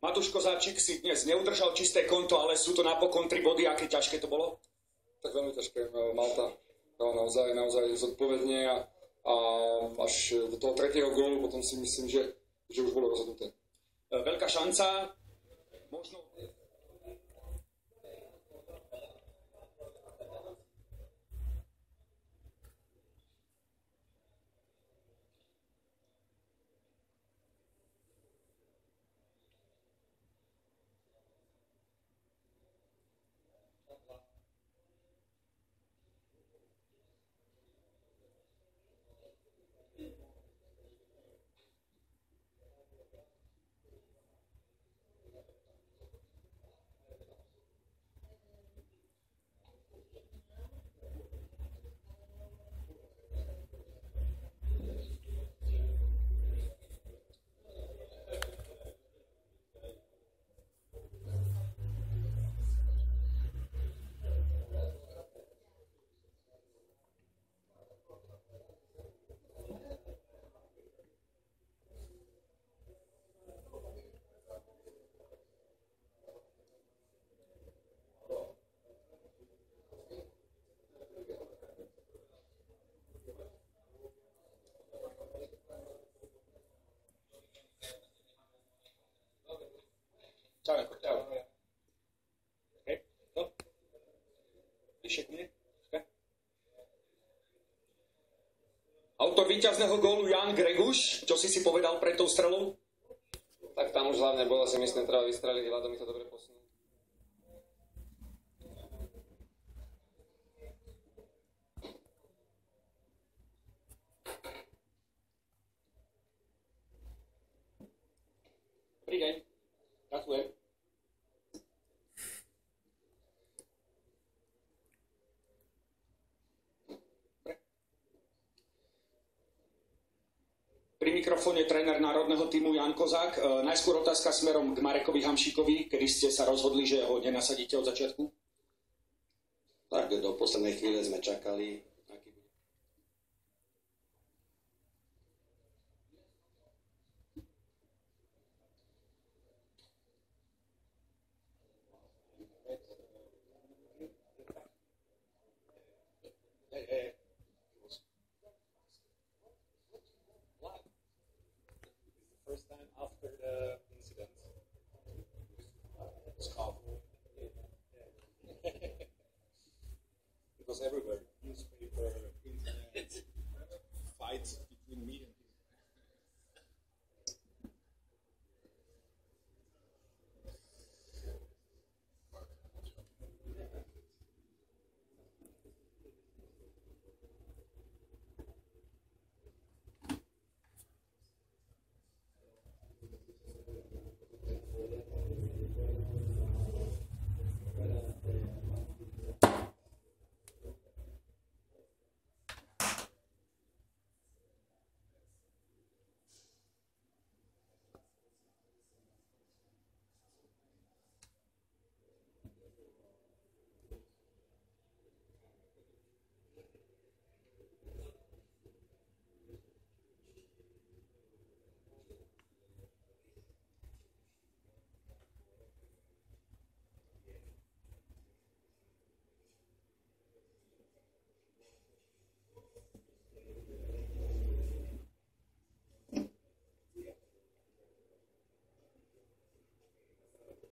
Matúš Kozáčik si dnes neudržal čisté konto, ale sú to napokon 3 body. Aké ťažké to bolo? Tak veľmi ťažké. Malta naozaj zodpovedne a až do toho 3. gólu potom si myslím, že už bolo rozhodnuté. Veľká šanca. Možno... Čau, čau. Hej, no. Vyššie k mne. Autor víťazného gólu Jan Greguš. Čo si povedal pred tou strelou? Tak tam už hlavne bolo, si myslím, treba vystreliť, Vlado mi to dobre posunul. Dobrý deň. Ďakujem. Pri mikrofóne tréner národného týmu Jan Kozák. Najskôr otázka smerom k Marekovi Hamšíkovi. Kedy ste sa rozhodli, že ho nenasadíte od začiatku? Tak do poslednej chvíle sme čakali.